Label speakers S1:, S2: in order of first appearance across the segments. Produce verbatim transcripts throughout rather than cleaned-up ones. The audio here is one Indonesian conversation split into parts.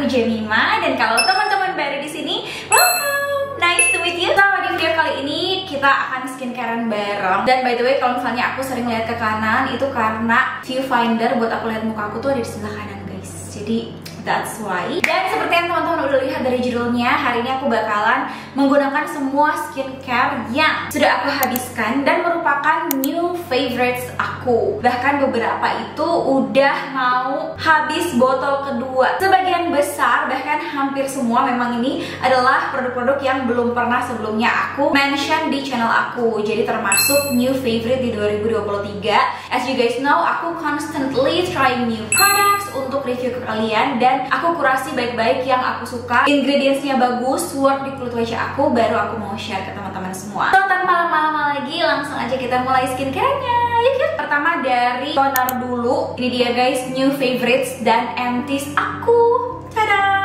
S1: aku Jemima, dan kalau teman-teman baru di sini, welcome, nice to meet you. Nah, di video kali ini kita akan skincarean bareng. Dan by the way, kalau misalnya aku sering lihat ke kanan, itu karena viewfinder buat aku lihat muka aku tuh ada di sebelah kanan, guys. Jadi that's why. Dan seperti yang teman-teman udah lihat dari judulnya, hari ini aku bakalan menggunakan semua skincare yang sudah aku habiskan dan merupakan new favorites aku. Bahkan beberapa itu udah mau habis botol kedua. Sebagian besar, bahkan hampir semua memang ini adalah produk-produk yang belum pernah sebelumnya aku mention di channel aku. Jadi termasuk new favorite di dua ribu dua puluh tiga. As you guys know, aku constantly trying new products untuk review ke kalian, dan aku kurasi baik-baik yang aku suka, ingredientsnya bagus, work di kulit wajah aku, baru aku mau share ke teman-teman semua. So, tanpa lama-lama lagi, langsung aja kita mulai skincarenya. Yuk yuk. Pertama dari toner dulu. Ini dia guys, new favorites dan empties aku. Tada!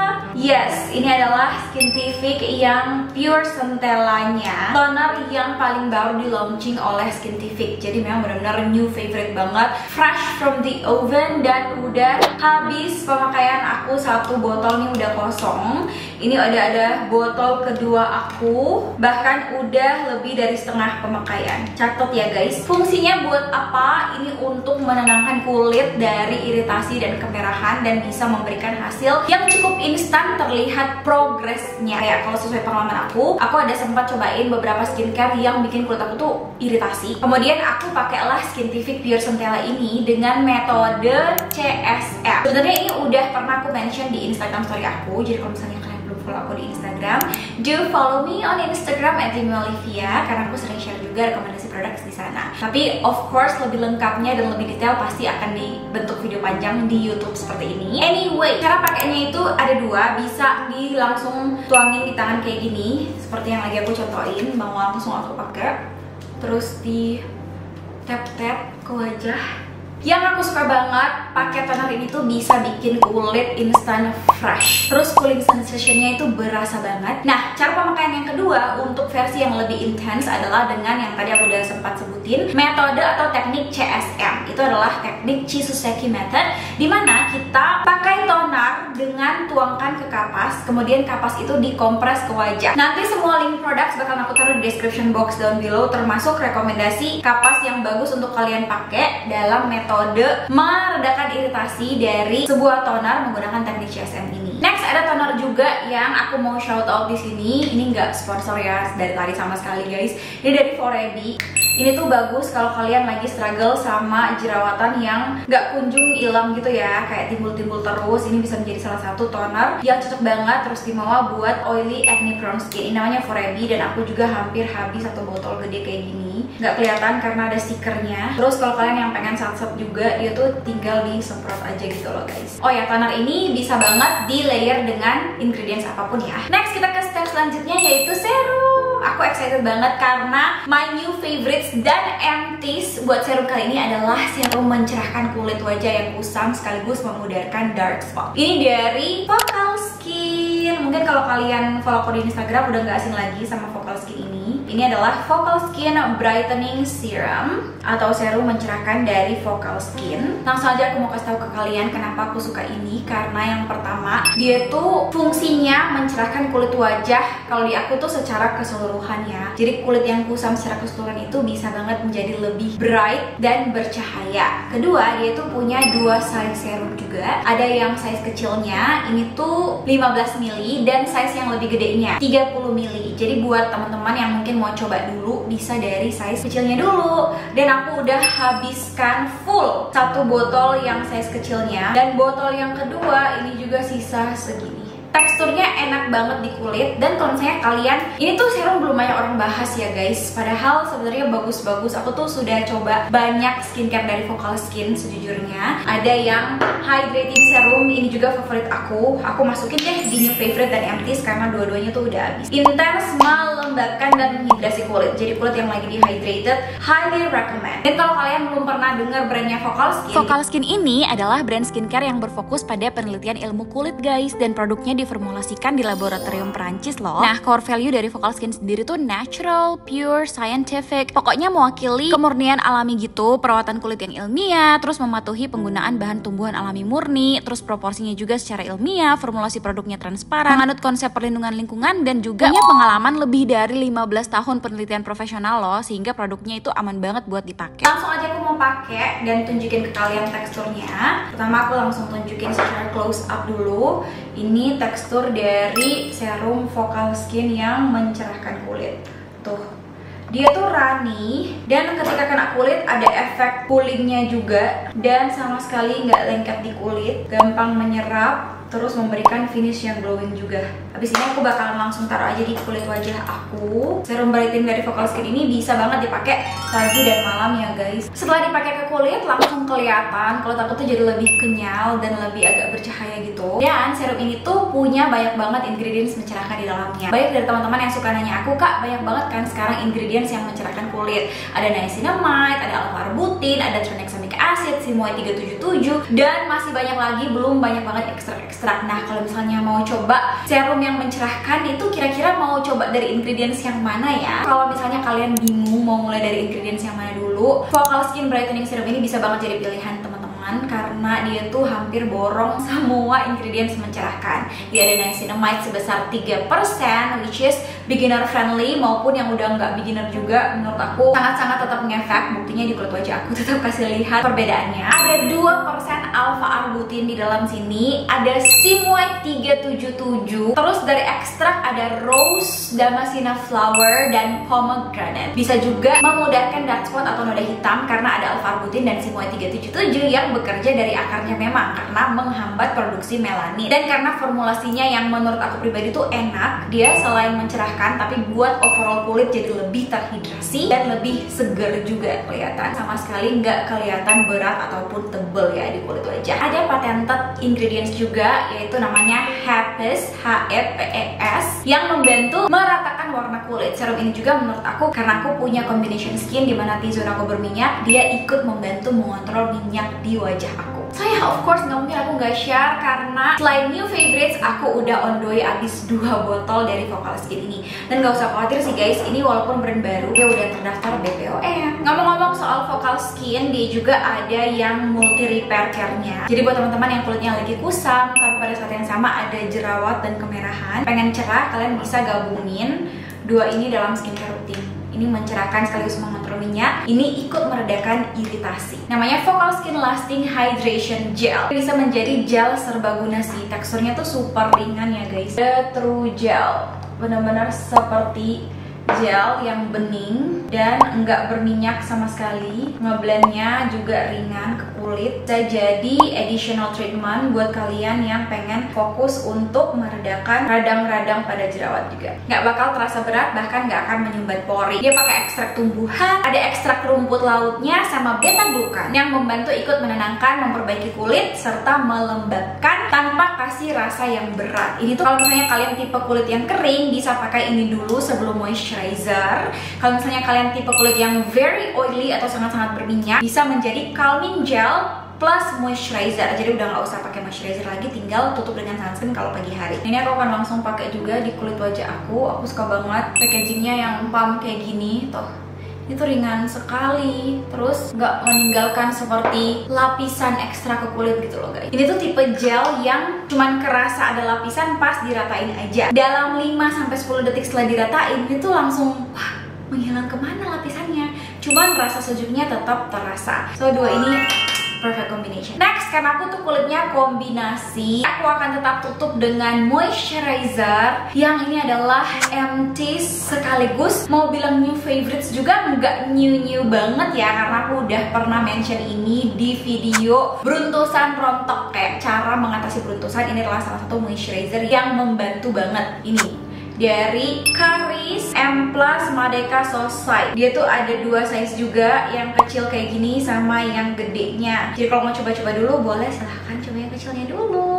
S1: Yes, ini adalah Skintific yang pure centellanya, toner yang paling baru di launching oleh Skintific. Jadi memang benar-benar new favorite banget, fresh from the oven, dan udah habis pemakaian aku. Satu botol ini udah kosong. Ini ada ada botol kedua aku, bahkan udah lebih dari setengah pemakaian. Catat ya guys, fungsinya buat apa? Ini untuk menenangkan kulit dari iritasi dan kemerahan, dan bisa memberikan hasil yang cukup instan, terlihat progresnya. Ya, kalau sesuai pengalaman aku, aku ada sempat cobain beberapa skincare yang bikin kulit aku tuh iritasi. Kemudian aku pakailah Skintific Pure Centella ini dengan metode C S M. Sebenarnya ini udah pernah aku mention di Instagram story aku. Jadi kalau misalnya kalian belum follow aku di Instagram, do follow me on Instagram at jemima olivia, karena aku sering share juga rekomendasi produk di sana. Tapi of course lebih lengkapnya dan lebih detail pasti akan dibentuk video panjang di YouTube seperti ini. Anyway, cara pakainya itu ada dua. Bisa di langsung tuangin di tangan kayak gini, seperti yang lagi aku contohin, mau langsung aku pakai, terus di tap-tap ke wajah. Yang aku suka banget pakai toner ini tuh bisa bikin kulit instan fresh, terus cooling sensationnya itu berasa banget. Nah, cara pemakaian yang kedua untuk versi yang lebih intens adalah dengan yang tadi aku udah sempat sebutin, metode atau teknik C S M. Itu adalah teknik Chisuseki method, dimana kita pakai toner dengan tuangkan ke kapas, kemudian kapas itu dikompres ke wajah. Nanti semua link produk bakal aku taruh di description box down below, termasuk rekomendasi kapas yang bagus untuk kalian pakai dalam metode meredakan iritasi dari sebuah toner menggunakan teknik C S M ini. Next, ada toner juga yang aku mau shout out di sini. Ini nggak sponsor ya dari tadi sama sekali guys. Ini dari Forebi. Ini tuh bagus kalau kalian lagi struggle sama jerawatan yang nggak kunjung hilang gitu ya, kayak timbul-timbul terus. Ini bisa menjadi salah satu toner yang cocok banget terus dibawa buat oily acne prone skin. Ini namanya Forebi, dan aku juga hampir habis satu botol gede kayak gini. Nggak kelihatan karena ada stikernya. Terus kalau kalian yang pengen sat-sat juga, dia tuh tinggal disemprot aja gitu loh guys. Oh ya, toner ini bisa banget di layer dengan ingredients apapun ya. Next, kita ke step selanjutnya, yaitu serum. Aku excited banget karena my new favorites dan empties buat serum kali ini adalah serum mencerahkan kulit wajah yang kusam sekaligus memudarkan dark spot. Ini dari Focal Skin. Mungkin kalau kalian follow aku di Instagram udah gak asing lagi sama Focal Skin ini. Ini adalah Focal Skin Brightening Serum atau serum mencerahkan dari Focal Skin. Langsung aja aku mau kasih tahu ke kalian kenapa aku suka ini. Karena yang pertama, dia tuh fungsinya mencerahkan kulit wajah kalau di aku tuh secara keseluruhan ya. Jadi kulit yang kusam secara keseluruhan itu bisa banget menjadi lebih bright dan bercahaya. Kedua, dia tuh punya dua size serum juga. Ada yang size kecilnya, ini tuh lima belas mili, dan size yang lebih gedenya tiga puluh mili. Jadi buat teman-teman yang mungkin mau coba dulu, bisa dari size kecilnya dulu. Dan aku udah habiskan full satu botol yang size kecilnya, dan botol yang kedua ini juga sisa segini. Teksturnya enak banget di kulit, dan kalau misalnya kalian, ini tuh serum belum banyak orang bahas ya guys, padahal sebenarnya bagus-bagus. Aku tuh sudah coba banyak skincare dari Focal Skin sejujurnya. Ada yang hydrating serum, ini juga favorit aku. Aku masukin deh di new favorite dan empties karena dua-duanya tuh udah habis. Intense, melembabkan dan menghidrasi kulit. Jadi kulit yang lagi dehydrated, highly recommend. Dan kalau kalian belum pernah dengar brandnya Focal Skin,
S2: Focal Skin ini adalah brand skincare yang berfokus pada penelitian ilmu kulit guys, dan produknya di diformulasikan di laboratorium Prancis loh. Nah, core value dari Vocal Skin sendiri tuh natural, pure, scientific. Pokoknya mewakili kemurnian alami gitu, perawatan kulit yang ilmiah, terus mematuhi penggunaan bahan tumbuhan alami murni, terus proporsinya juga secara ilmiah, formulasi produknya transparan, menganut konsep perlindungan lingkungan, dan juga punya pengalaman lebih dari lima belas tahun penelitian profesional loh, sehingga produknya itu aman banget buat dipakai.
S1: Langsung aja aku mau pakai dan tunjukin ke kalian teksturnya. Pertama aku langsung tunjukin secara close up dulu. Ini tekstur dari serum Vocal Skin yang mencerahkan kulit. Tuh, dia tuh runny dan ketika kena kulit ada efek coolingnya juga, dan sama sekali nggak lengket di kulit, gampang menyerap, terus memberikan finish yang glowing juga. Habis ini aku bakalan langsung taruh aja di kulit wajah aku. Serum Brighten dari Vocal Skin ini bisa banget dipakai pagi dan malam ya guys. Setelah dipakai ke kulit langsung kelihatan kulit aku tuh jadi lebih kenyal dan lebih agak bercahaya gitu. Dan serum ini tuh punya banyak banget ingredients mencerahkan di dalamnya. Baik dari teman-teman yang suka nanya aku, Kak, banyak banget kan sekarang ingredients yang mencerahkan kulit. Ada niacinamide, ada alpha-arbutin, ada tranexamic acid, Simoy tiga tujuh tujuh, dan masih banyak lagi, belum banyak banget ekstrak-ekstrak. Nah, kalau misalnya mau coba serum yang mencerahkan itu kira-kira mau coba dari ingredients yang mana ya? Kalau misalnya kalian bingung mau mulai dari ingredients yang mana dulu, Vocal Skin Brightening Serum ini bisa banget jadi pilihan teman-teman karena dia tuh hampir borong semua ingredients mencerahkan. Dia ada niacinamide sebesar tiga persen, which is beginner friendly, maupun yang udah nggak beginner juga menurut aku sangat-sangat tetap ngefek. Buktinya di kulit wajah aku tetap kasih lihat perbedaannya. Ada dua persen alpha-arbutin di dalam sini, ada Simoy tiga tujuh tujuh, terus dari ekstrak ada rose, damascena flower, dan pomegranate. Bisa juga memudahkan dark spot atau noda hitam karena ada alpha-arbutin dan Simoy tiga tujuh tujuh yang bekerja dari akarnya memang karena menghambat produksi melanin. Dan karena formulasinya yang menurut aku pribadi tuh enak, dia selain mencerahkan tapi buat overall kulit jadi lebih terhidrasi dan lebih seger juga kelihatan. Sama sekali nggak kelihatan berat ataupun tebel ya di kulit wajah. Ada patented ingredients juga, yaitu namanya Hepes, H E P E S, yang membantu meratakan warna kulit. Serum ini juga menurut aku, karena aku punya combination skin dimana T-zone aku berminyak, dia ikut membantu mengontrol minyak di wajah aku. So ya, of course nggak mungkin aku nggak share karena selain new favorites, aku udah on the way abis dua botol dari Vocal Skin ini. Dan nggak usah khawatir sih guys, ini walaupun brand baru, dia udah terdaftar B P O M. Ngomong-ngomong soal Vocal Skin, dia juga ada yang multi repair care-nya. Jadi buat teman-teman yang kulitnya lagi kusam, tapi pada saat yang sama ada jerawat dan kemerahan, pengen cerah, kalian bisa gabungin dua ini dalam skincare rutin. Ini mencerahkan sekaligus mengontrol minyak. Ini ikut meredakan iritasi. Namanya Vocal Skin Lasting Hydration Gel. Bisa menjadi gel serbaguna sih. Teksturnya tuh super ringan ya guys. The True Gel, benar-benar seperti gel yang bening dan enggak berminyak sama sekali. Ngeblendnya juga ringan ke kulit. Bisa jadi additional treatment buat kalian yang pengen fokus untuk meredakan radang-radang pada jerawat juga. Nggak bakal terasa berat, bahkan nggak akan menyumbat pori. Dia pakai ekstrak tumbuhan, ada ekstrak rumput lautnya, sama beta glukan yang membantu ikut menenangkan, memperbaiki kulit, serta melembabkan tanpa kasih rasa yang berat. Ini tuh kalau misalnya kalian tipe kulit yang kering, bisa pakai ini dulu sebelum moisturizer. Kalau misalnya kalian tipe kulit yang very oily atau sangat-sangat berminyak, bisa menjadi calming gel plus moisturizer. Jadi udah nggak usah pakai moisturizer lagi, tinggal tutup dengan sunscreen kalau pagi hari. Ini aku akan langsung pakai juga di kulit wajah aku. Aku suka banget packagingnya yang pump kayak gini tuh. Itu ringan sekali, terus nggak meninggalkan seperti lapisan ekstra ke kulit gitu loh guys. Ini tuh tipe gel yang cuman kerasa ada lapisan pas diratain aja. Dalam lima sampai sepuluh detik setelah diratain, itu langsung wah, menghilang kemana lapisannya. Cuman rasa sejuknya tetap terasa. So dua ini perfect combination. Next, karena aku tuh kulitnya kombinasi, aku akan tetap tutup dengan moisturizer yang ini adalah empty sekaligus mau bilang new favorites juga nggak new-new banget ya, karena aku udah pernah mention ini di video beruntusan rontok, kayak cara mengatasi beruntusan. Ini adalah salah satu moisturizer yang membantu banget. Ini dari Caris M Plus Madeka Society. Dia tuh ada dua size juga, yang kecil kayak gini sama yang gedenya. Jadi kalau mau coba-coba dulu boleh, silahkan coba yang kecilnya dulu.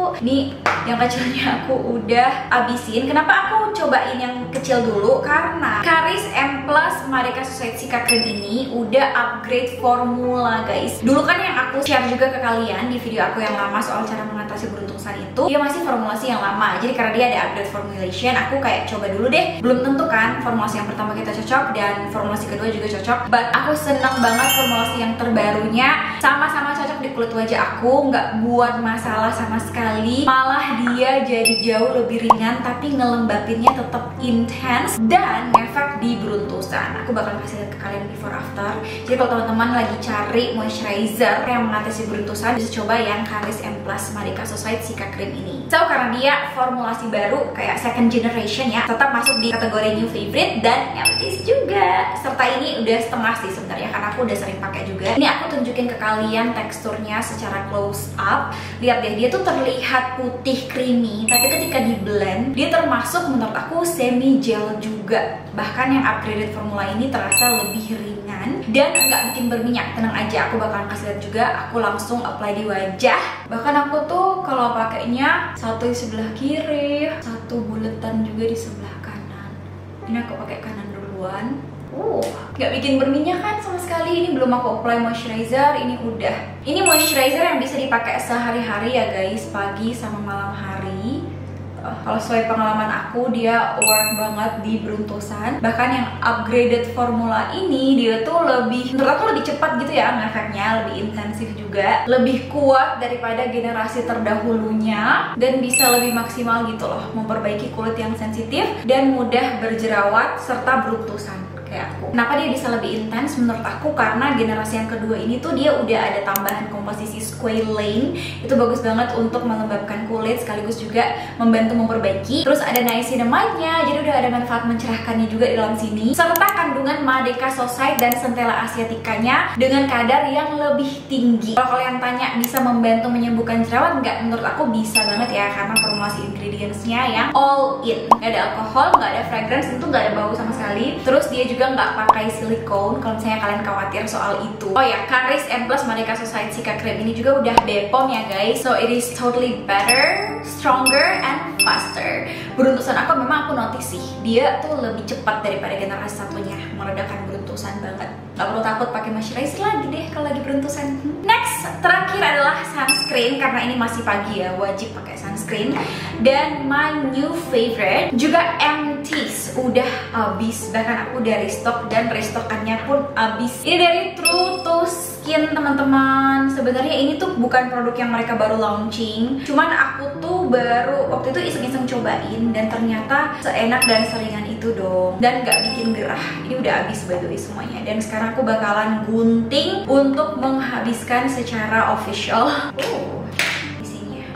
S1: Ini yang kecilnya aku udah abisin. Kenapa aku cobain yang kecil dulu? Karena Karis M Plus Marika Society Cica Cream ini udah upgrade formula guys. Dulu kan yang aku share juga ke kalian di video aku yang lama soal cara mengatasi beruntusan itu, dia masih formulasi yang lama. Jadi karena dia ada upgrade formulation, aku kayak coba dulu deh. Belum tentu kan formulasi yang pertama kita cocok dan formulasi kedua juga cocok. But aku seneng banget formulasi yang terbarunya, sama-sama cocok di kulit wajah aku, nggak buat masalah sama sekali. Malah dia jadi jauh lebih ringan, tapi ngelembapinnya tetap intens dan ngefek di beruntusan. Aku bakal kasih lihat ke kalian before after. Jadi kalau teman-teman lagi cari moisturizer yang mengatasi beruntusan, bisa coba yang Karis M Plus Marika Society Cica Cream ini. So karena dia formulasi baru kayak second generation ya, tetap masuk di kategori new favorite dan eltis juga. Serta ini udah setengah sih sebenarnya, karena aku udah sering pakai juga. Ini aku tunjukin ke kalian teksturnya secara close up. Lihat deh, dia tuh terlihat putih creamy, tapi ketika di blend dia termasuk menurut aku semi gel juga. Bahkan yang upgraded formula ini terasa lebih ringan dan nggak bikin berminyak. Tenang aja, aku bakalan kasih lihat juga. Aku langsung apply di wajah. Bahkan aku tuh kalau pakainya satu di sebelah kiri, satu buletan juga di sebelah kanan. Ini aku pakai kanan duluan. Uh, nggak bikin berminyak kan sama sekali. Ini belum aku apply moisturizer, ini udah. Ini moisturizer yang bisa dipakai sehari-hari ya guys, pagi sama malam hari. Uh, kalau sesuai pengalaman aku, dia work banget di beruntusan. Bahkan yang upgraded formula ini, dia tuh lebih, menurut aku lebih cepat gitu ya ngefeknya, lebih intensif juga, lebih kuat daripada generasi terdahulunya, dan bisa lebih maksimal gitu loh, memperbaiki kulit yang sensitif dan mudah berjerawat serta beruntusan kayak aku. Kenapa dia bisa lebih intens menurut aku? Karena generasi yang kedua ini tuh dia udah ada tambahan komposisi squalane. Itu bagus banget untuk melembabkan kulit sekaligus juga membantu memperbaiki. Terus ada niacinamide-nya, jadi udah ada manfaat mencerahkannya juga di dalam sini. Serta kandungan Marika Society dan Centella asiaticanya dengan kadar yang lebih tinggi. Kalau kalian tanya bisa membantu menyembuhkan jerawat, enggak, menurut aku bisa banget ya, karena formulasi ingredients-nya yang all in. Nggak ada alkohol, nggak ada fragrance, itu nggak ada bau sama sekali. Terus dia juga juga nggak pakai silikon kalau misalnya kalian khawatir soal itu. Oh ya, Karis M Plus Marika Society Cica Cream ini juga udah B P O M ya guys. So it is totally better, stronger, and faster. Beruntusan aku memang aku notice sih, dia tuh lebih cepat daripada generasi satunya, meredakan beruntusan banget. Gak perlu takut pakai moisturizer lagi deh kalau lagi beruntusan. Next, terakhir adalah sunscreen, karena ini masih pagi ya, wajib pakai sunscreen. Dan my new favorite juga M T's udah habis, bahkan aku udah restock dan restockannya pun habis. Ini dari True to Skin teman-teman. Sebenarnya ini tuh bukan produk yang mereka baru launching, cuman aku tuh baru waktu itu iseng-iseng cobain dan ternyata seenak dan seringan itu dong, dan nggak bikin gerah. Ini udah habis by the way semuanya, dan sekarang aku bakalan gunting untuk menghabiskan secara official. Oh, isinya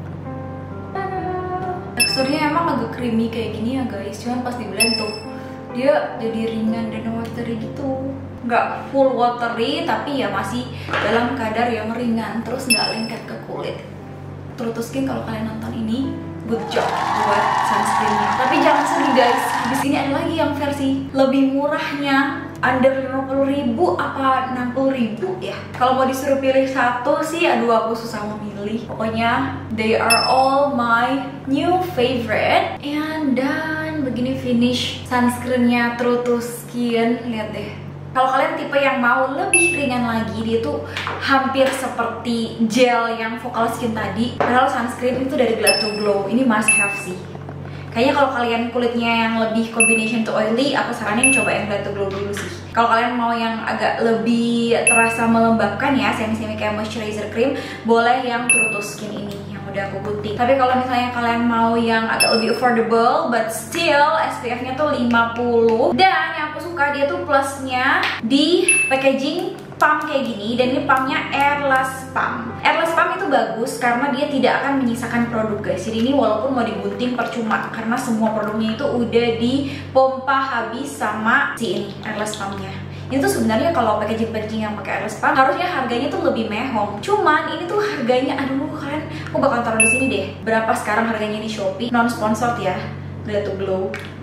S1: teksturnya emang agak creamy kayak gini ya guys, cuman pas di blend tuh dia jadi ringan dan watery gitu. Nggak full watery, tapi ya masih dalam kadar yang ringan, terus nggak lengket ke kulit. True to Skin kalau kalian nonton ini, good job buat sunscreennya. Tapi jangan sedih guys, di sini ada lagi yang versi lebih murahnya, under lima puluh ribu apa enam puluh ribu ya. Kalau mau disuruh pilih satu sih, aduh aku susah memilih. Pokoknya they are all my new favorite. And dan begini finish sunscreennya True to Skin, lihat deh. Kalau kalian tipe yang mau lebih ringan lagi, dia tuh hampir seperti gel yang Focal Skin tadi. Padahal sunscreen itu dari Glad to Glow, ini must have sih. Kayaknya kalau kalian kulitnya yang lebih combination to oily, aku saranin coba yang Glad to Glow dulu sih. Kalau kalian mau yang agak lebih terasa melembabkan ya, semi-semi kayak moisturizer cream, boleh yang True to Skin ini yang udah aku gunting. Tapi kalau misalnya kalian mau yang agak lebih affordable but still S P F-nya tuh lima puluh, dan yang aku suka dia tuh plusnya di packaging pump kayak gini, dan ini pumpnya airless pump. Airless pump itu bagus karena dia tidak akan menyisakan produk guys. Jadi ini walaupun mau digunting percuma, karena semua produknya itu udah dipompa habis sama si ini airless pumpnya. Itu sebenarnya kalau packaging-packaging yang pakai airless pump harusnya harganya tuh lebih mehong. Cuman ini tuh harganya, aduh kalian, aku bakal taruh di sini deh. Berapa sekarang harganya di Shopee? Non sponsored ya, Glad to Glow.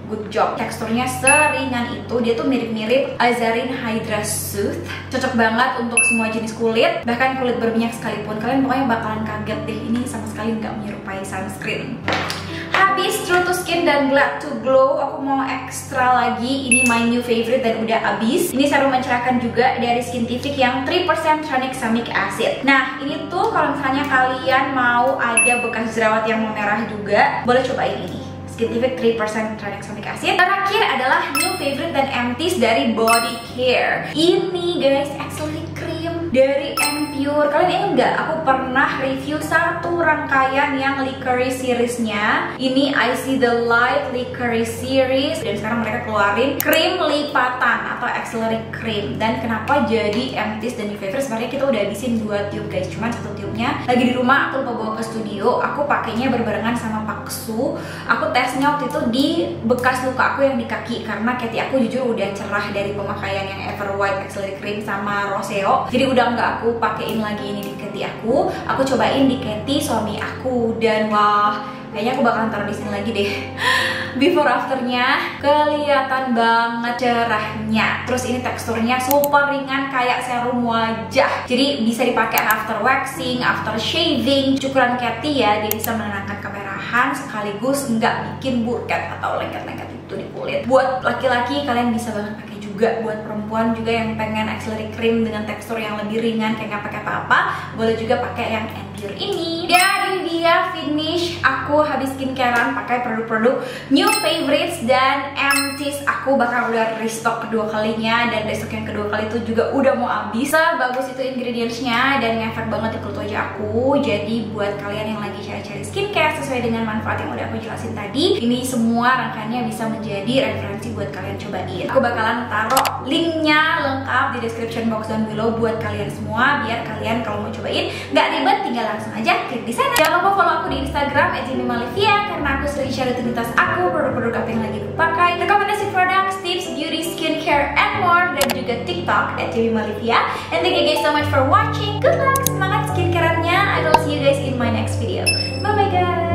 S1: good job. Teksturnya seringan itu, dia tuh mirip-mirip Azarin Hydra Soothe. Cocok banget untuk semua jenis kulit, bahkan kulit berminyak sekalipun. Kalian pokoknya bakalan kaget deh, ini sama sekali nggak menyerupai sunscreen. Habis True to Skin dan Glad to Glow, aku mau ekstra lagi. Ini my new favorite dan udah habis. Ini serum mencerahkan juga dari Skintific yang three percent tranexamic acid. Nah, ini tuh kalau misalnya kalian mau ada bekas jerawat yang memerah juga, boleh cobain ini. Skintific three percent tranexamic acid. Terakhir adalah new favorite dan empties dari Body Care. Ini guys, Acrylic Cream dari Empure. Kalian ingat nggak? Aku pernah review satu rangkaian yang Licorice seriesnya. Ini I See the Light Licorice series. Dan sekarang mereka keluarin krim lipatan atau Acrylic Cream. Dan kenapa jadi empties dan new favorite? Sebenarnya kita udah habisin dua tube guys. Cuman satu tube-nya lagi di rumah, aku lupa bawa ke studio. Aku pakainya berbarengan sama Paksu. Aku tesnya waktu itu di bekas luka aku yang di kaki, karena kaki aku jujur udah cerah dari pemakaian yang Ever White Acrylic Cream sama Roseo. Jadi udah nggak aku pakein lagi ini di kaki aku. Aku cobain di kaki suami aku dan wah, kayaknya aku bakalan taruh di sini lagi deh. Before afternya kelihatan banget cerahnya. Terus ini teksturnya super ringan kayak serum wajah. Jadi bisa dipakai after waxing, after shaving. Cukuran Cathy ya, dia bisa menenangkan kemerahan sekaligus nggak bikin burkat atau lengket-lengket itu di kulit. Buat laki-laki kalian bisa banget pakai juga. Buat perempuan juga yang pengen Acrylic Cream dengan tekstur yang lebih ringan kayak nggak pakai apa-apa, boleh juga pakai yang Empure ini. Dan ini dia finish aku habis skincarean pakai produk-produk new favorites dan empties. Aku bakal udah restock kedua kalinya, dan restock yang kedua kali itu juga udah mau habis. Sebagus itu ingredientsnya dan ngefek banget di kulit wajah aku. Jadi buat kalian yang lagi cari-cari skincare sesuai dengan manfaat yang udah aku jelasin tadi, ini semua rangkaiannya bisa menjadi referensi buat kalian cobain. Aku bakalan taruh linknya lengkap di description box down below buat kalian semua, biar kalian kalau mau cobain nggak ribet, tinggal langsung aja klik di sana. Jangan lupa follow aku di Instagram at jamie malivia, karena aku sering share rutinitas aku, produk-produk apa yang lagi aku pakai, rekomendasi produk, tips, beauty, skincare, and more, dan juga TikTok at jamie malivia. And thank you guys so much for watching. Good luck, semangat skincareannya. I will see you guys in my next video. Bye bye guys.